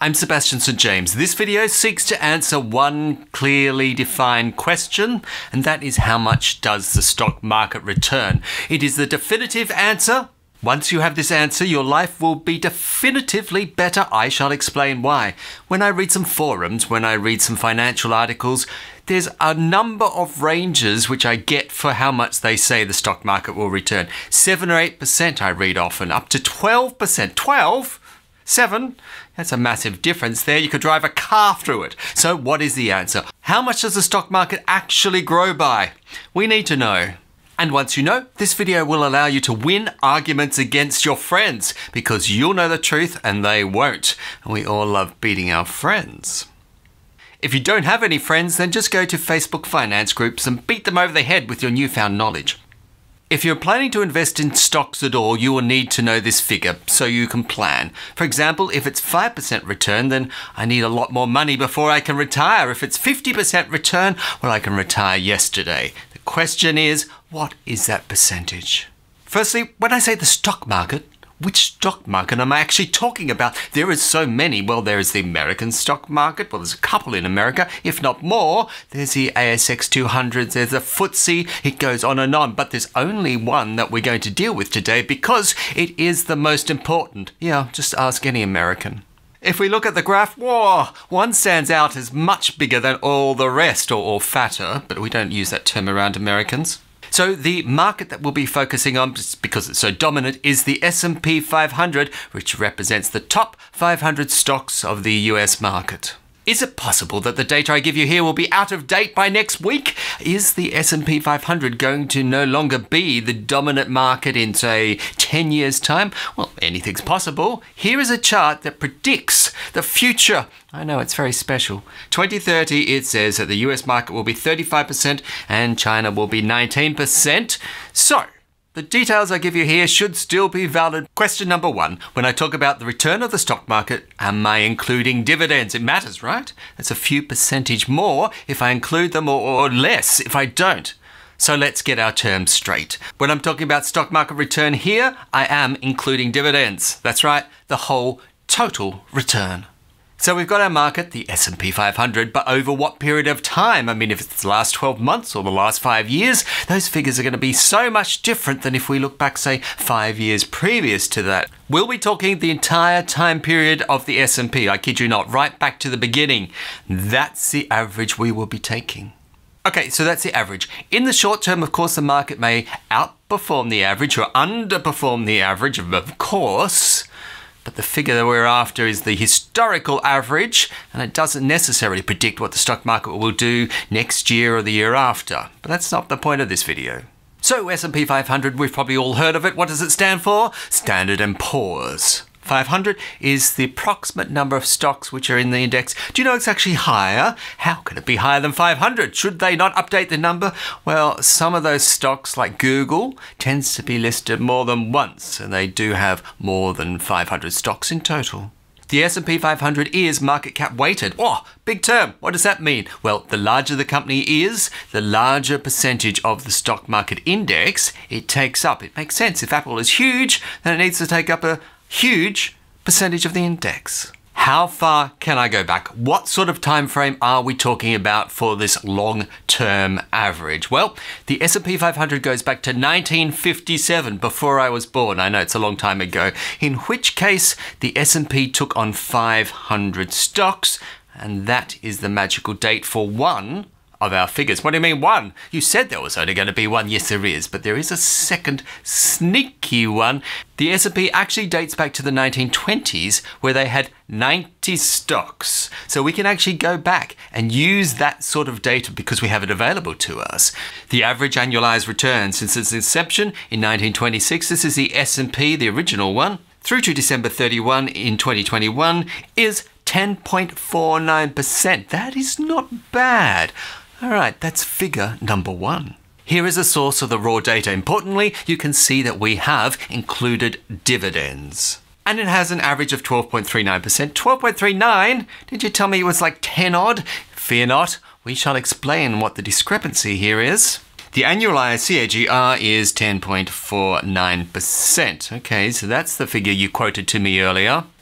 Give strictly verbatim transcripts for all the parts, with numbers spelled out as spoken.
I'm Sebastian Saint James. This video seeks to answer one clearly defined question, and that is how much does the stock market return? It is the definitive answer. Once you have this answer, your life will be definitively better. I shall explain why. When I read some forums, when I read some financial articles, there's a number of ranges which I get for how much they say the stock market will return. seven or eight percent I read often, up to twelve percent. twelve? seven? That's a massive difference there. You could drive a car through it. So what is the answer? How much does the stock market actually grow by? We need to know. And once you know, this video will allow you to win arguments against your friends because you'll know the truth and they won't. And we all love beating our friends. If you don't have any friends, then just go to Facebook finance groups and beat them over the head with your newfound knowledge. If you're planning to invest in stocks at all, you will need to know this figure so you can plan. For example, if it's five percent return, then I need a lot more money before I can retire. If it's fifty percent return, well, I can retire yesterday. The question is, what is that percentage? Firstly, when I say the stock market, which stock market am I actually talking about? There is so many. Well, there is the American stock market. Well, there's a couple in America, if not more. There's the A S X two hundred, there's the F T S E, it goes on and on. But there's only one that we're going to deal with today because it is the most important. Yeah, just ask any American. If we look at the graph, whoa, one stands out as much bigger than all the rest, or, or fatter, but we don't use that term around Americans. So the market that we'll be focusing on, because it's so dominant, is the S and P five hundred, which represents the top five hundred stocks of the U S market. Is it possible that the data I give you here will be out of date by next week? Is the S and P five hundred going to no longer be the dominant market in, say, ten years' time? Well, anything's possible. Here is a chart that predicts the future. I know, it's very special. twenty thirty, it says that the U S market will be thirty-five percent and China will be nineteen percent. So, the details I give you here should still be valid. Question number one, when I talk about the return of the stock market, am I including dividends? It matters, right? That's a few percentage more if I include them, or, or less if I don't. So let's get our terms straight. When I'm talking about stock market return here, I am including dividends. That's right, the whole total return. So we've got our market, the S and P five hundred, but over what period of time? I mean, if it's the last twelve months or the last five years, those figures are going to be so much different than if we look back, say, five years previous to that. We'll be talking the entire time period of the S and P, I kid you not, right back to the beginning. That's the average we will be taking. Okay, so that's the average. In the short term, of course, the market may outperform the average or underperform the average, of course. But the figure that we're after is the historical average, and it doesn't necessarily predict what the stock market will do next year or the year after. But that's not the point of this video. So S and P five hundred, we've probably all heard of it. What does it stand for? Standard and Poor's. five hundred is the approximate number of stocks which are in the index. Do you know it's actually higher? How can it be higher than five hundred? Should they not update the number? Well, some of those stocks, like Google, tends to be listed more than once, and they do have more than five hundred stocks in total. The S and P five hundred is market cap weighted. Oh, big term. What does that mean? Well, the larger the company is, the larger percentage of the stock market index it takes up. It makes sense. If Apple is huge, then it needs to take up a huge percentage of the index. How far can I go back? What sort of time frame are we talking about for this long-term average? Well, the S and P five hundred goes back to nineteen fifty-seven, before I was born. I know it's a long time ago. In which case, the S and P took on five hundred stocks, and that is the magical date for one of our figures. What do you mean one? You said there was only going to be one. Yes, there is, but there is a second sneaky one. The S and P actually dates back to the nineteen twenties, where they had ninety stocks. So we can actually go back and use that sort of data because we have it available to us. The average annualized return since its inception in nineteen twenty-six, this is the S and P, the original one, through to December thirty-first in twenty twenty-one, is ten point four nine percent. That is not bad. All right, that's figure number one. Here is a source of the raw data. Importantly, you can see that we have included dividends. And it has an average of twelve point three nine percent. twelve point three nine? Did you tell me it was like ten odd? Fear not, we shall explain what the discrepancy here is. The annualized C A G R is ten point four nine percent. Okay, so that's the figure you quoted to me earlier.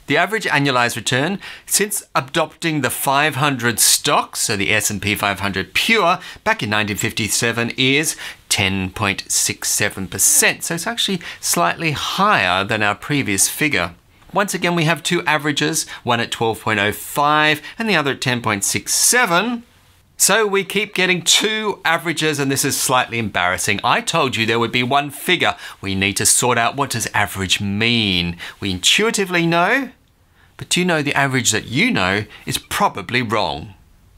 The average annualized return since adopting the five hundred stocks, so the S and P five hundred pure, back in nineteen fifty-seven is ten point six seven percent. So it's actually slightly higher than our previous figure. Once again, we have two averages, one at twelve point zero five and the other at ten point six seven. So we keep getting two averages, and this is slightly embarrassing. I told you there would be one figure. We need to sort out, what does average mean? We intuitively know, but do you know the average that you know is probably wrong?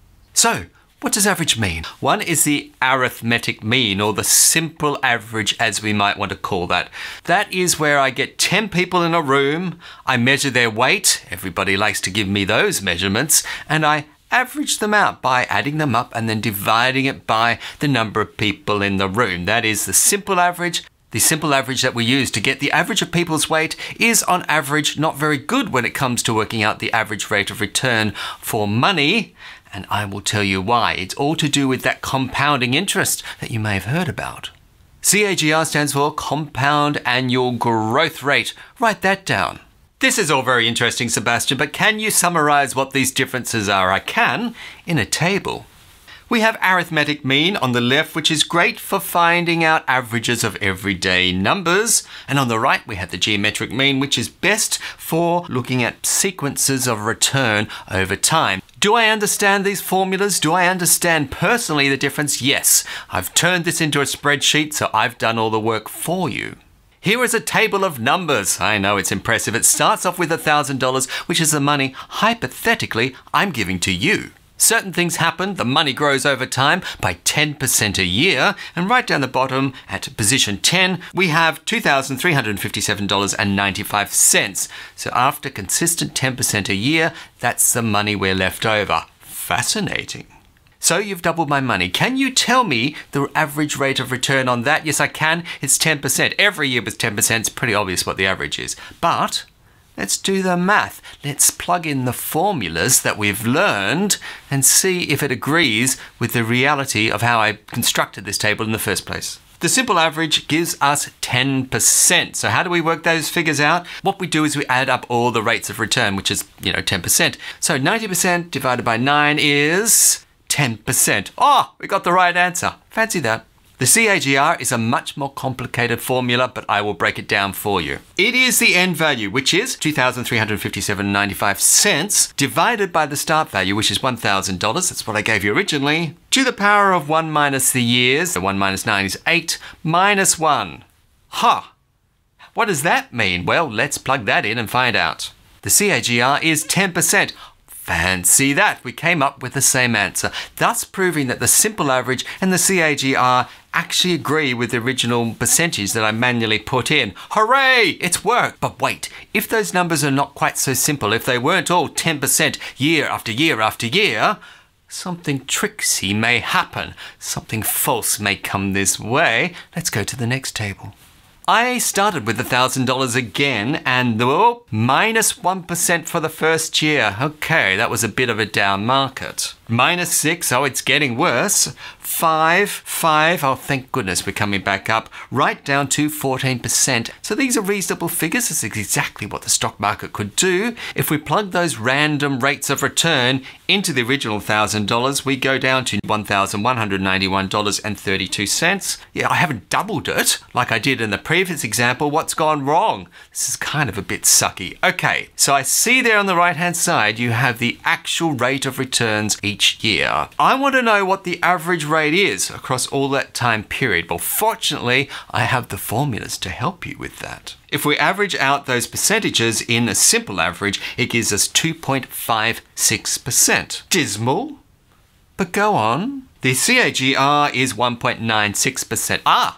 So, what does average mean? One is the arithmetic mean, or the simple average as we might want to call that. That is where I get ten people in a room, I measure their weight, everybody likes to give me those measurements, and I average them out by adding them up and then dividing it by the number of people in the room. That is the simple average. The simple average that we use to get the average of people's weight is on average not very good when it comes to working out the average rate of return for money. And I will tell you why. It's all to do with that compounding interest that you may have heard about. C A G R stands for Compound Annual Growth Rate. Write that down. This is all very interesting, Sebastian, but can you summarize what these differences are? I can, in a table. We have arithmetic mean on the left, which is great for finding out averages of everyday numbers. And on the right, we have the geometric mean, which is best for looking at sequences of return over time. Do I understand these formulas? Do I understand personally the difference? Yes. I've turned this into a spreadsheet, so I've done all the work for you. Here is a table of numbers. I know it's impressive. It starts off with one thousand dollars, which is the money, hypothetically, I'm giving to you. Certain things happen, the money grows over time by ten percent a year, and right down the bottom at position ten, we have two thousand three hundred fifty-seven dollars and ninety-five cents. So after consistent ten percent a year, that's the money we're left over. Fascinating. So you've doubled my money. Can you tell me the average rate of return on that? Yes, I can. It's ten percent. Every year with ten percent, it's pretty obvious what the average is. But let's do the math. Let's plug in the formulas that we've learned and see if it agrees with the reality of how I constructed this table in the first place. The simple average gives us ten percent. So how do we work those figures out? What we do is we add up all the rates of return, which is, you know, ten percent. So ninety percent divided by nine is ten percent. Oh, we got the right answer. Fancy that. The C A G R is a much more complicated formula, but I will break it down for you. It is the end value, which is two thousand three hundred fifty-seven dollars and ninety-five cents, divided by the start value, which is one thousand dollars. That's what I gave you originally, to the power of one minus the years. So one minus nine is eight, minus one. Ha! What does that mean? Well, let's plug that in and find out. The C A G R is ten percent. Fancy that, we came up with the same answer, thus proving that the simple average and the C A G R actually agree with the original percentage that I manually put in. Hooray, it's worked! But wait, if those numbers are not quite so simple, if they weren't all ten percent year after year after year, something tricksy may happen. Something false may come this way. Let's go to the next table. I started with one thousand dollars again and oh, minus one percent for the first year. Okay, that was a bit of a down market. Minus six, oh, it's getting worse. Five, five, oh, thank goodness we're coming back up, right down to fourteen percent. So these are reasonable figures. This is exactly what the stock market could do. If we plug those random rates of return into the original one thousand dollars, we go down to one thousand one hundred ninety-one dollars and thirty-two cents. Yeah, I haven't doubled it like I did in the previous example. What's gone wrong? This is kind of a bit sucky. Okay, so I see there on the right-hand side, you have the actual rate of returns each year. I want to know what the average rate is across all that time period. Well, fortunately, I have the formulas to help you with that. If we average out those percentages in a simple average, it gives us two point five six percent. Dismal, but go on. The C A G R is one point nine six percent. Ah,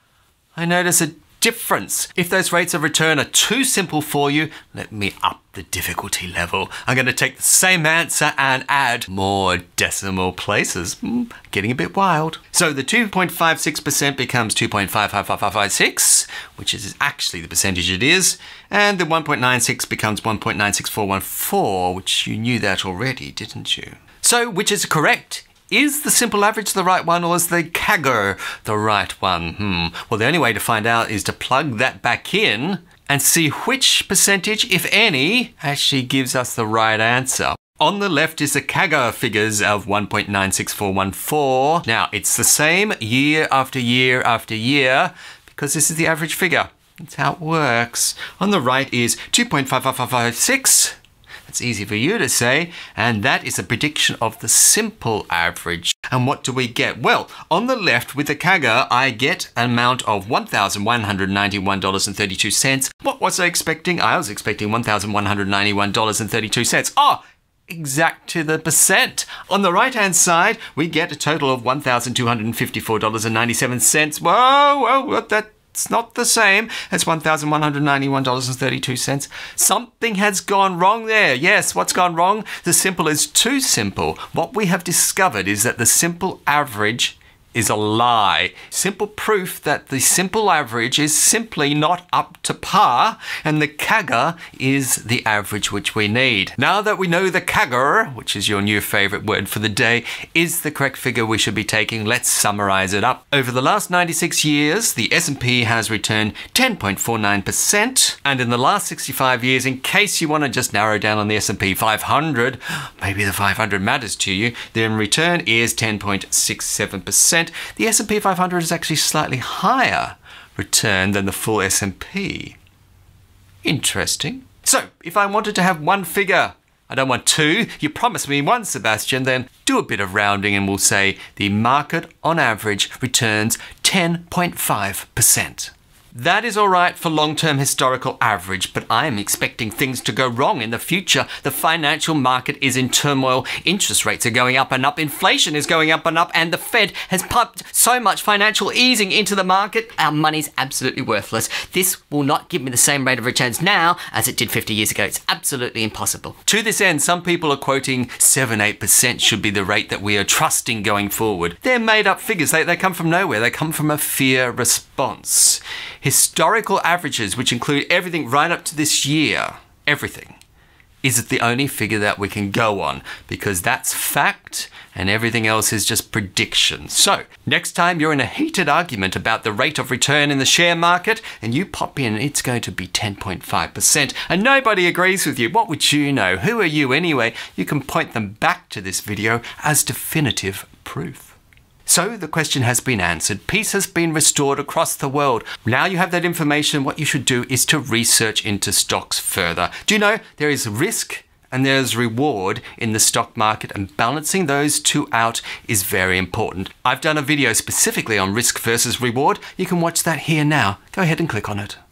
I notice a difference. If those rates of return are too simple for you, let me up the difficulty level. I'm going to take the same answer and add more decimal places. Mm, getting a bit wild. So the two point five six percent becomes two point five five five five five six, which is actually the percentage it is, and the one point nine six becomes one point nine six four one four, which you knew that already, didn't you? So which is correct? Is the simple average the right one, or is the C A G R the right one? Hmm. Well, the only way to find out is to plug that back in and see which percentage, if any, actually gives us the right answer. On the left is the C A G R figures of one point nine six four one four. Now, it's the same year after year after year because this is the average figure. That's how it works. On the right is two point five five five five six. That's easy for you to say. And that is a prediction of the simple average. And what do we get? Well, on the left with the C A G R, I get an amount of one thousand one hundred ninety-one dollars and thirty-two cents. What was I expecting? I was expecting one thousand one hundred ninety-one dollars and thirty-two cents. Oh! Exact to the percent. On the right hand side, we get a total of one thousand two hundred fifty-four dollars and ninety-seven cents. Whoa, whoa, that's not the same as one thousand one hundred ninety-one dollars and thirty-two cents. Something has gone wrong there. Yes, what's gone wrong? The simple is too simple. What we have discovered is that the simple average is a lie. Simple proof that the simple average is simply not up to par, and the C A G R is the average which we need. Now that we know the C A G R, which is your new favorite word for the day, is the correct figure we should be taking, let's summarize it up. Over the last ninety-six years, the S and P has returned ten point four nine percent, and in the last sixty-five years, in case you want to just narrow down on the S and P five hundred, maybe the five hundred matters to you, then return is ten point six seven percent. The S and P five hundred is actually slightly higher return than the full S and P. Interesting. So, if I wanted to have one figure, I don't want two, you promised me one, Sebastian, then do a bit of rounding and we'll say the market on average returns ten point five percent. That is all right for long-term historical average, but I am expecting things to go wrong in the future. The financial market is in turmoil. Interest rates are going up and up. Inflation is going up and up. And the Fed has pumped so much financial easing into the market. Our money's absolutely worthless. This will not give me the same rate of returns now as it did fifty years ago. It's absolutely impossible. To this end, some people are quoting seven, eight percent should be the rate that we are trusting going forward. They're made up figures. They, they come from nowhere. They come from a fear response. Historical averages, which include everything right up to this year, everything, is the only figure that we can go on because that's fact and everything else is just prediction. So, next time you're in a heated argument about the rate of return in the share market and you pop in, it's going to be ten point five percent and nobody agrees with you, what would you know? Who are you anyway? You can point them back to this video as definitive proof. So the question has been answered. Peace has been restored across the world. Now you have that information, what you should do is to research into stocks further. Do you know there is risk and there's reward in the stock market, and balancing those two out is very important. I've done a video specifically on risk versus reward. You can watch that here now. Go ahead and click on it.